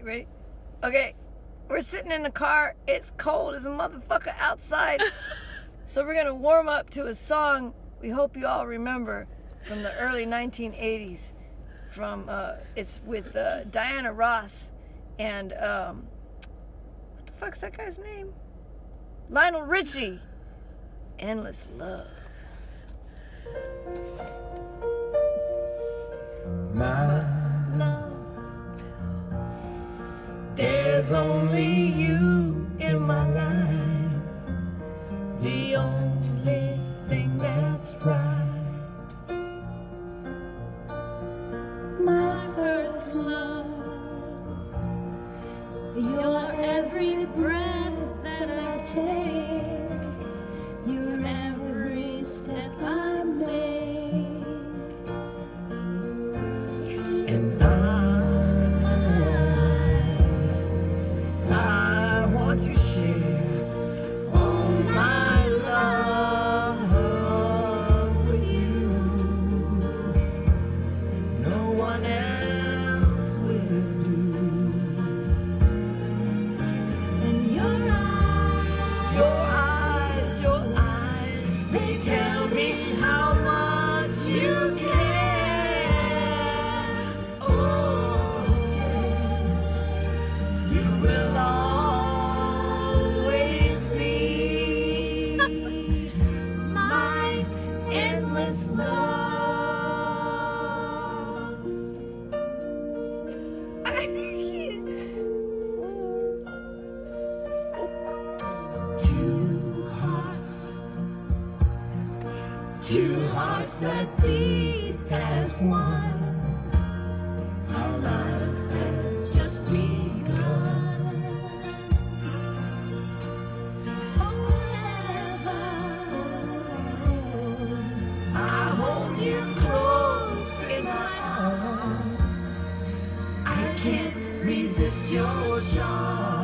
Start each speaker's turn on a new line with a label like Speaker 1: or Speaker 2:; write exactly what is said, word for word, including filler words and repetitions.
Speaker 1: ready? Okay, we're sitting in the car. It's cold as a motherfucker outside. So we're gonna warm up to a song we hope you all remember from the early nineteen eighties. From uh, it's with uh, Diana Ross and um, what the fuck's that guy's name? Lionel Richie. Endless Love.
Speaker 2: My love, there's only you in my life, the only thing that's right.
Speaker 3: My first love, your every breath that I take, your every step I make.
Speaker 2: And I, I want to share all my love with you. No one else will do.
Speaker 3: And your eyes,
Speaker 2: Your eyes, your eyes, they tell me how much you care. Oh, yes, you will always be my endless love. Two hearts, two hearts that beat as one. Our lives have just begun.
Speaker 3: forever.
Speaker 2: I hold you close in my arms. I can't resist your charm.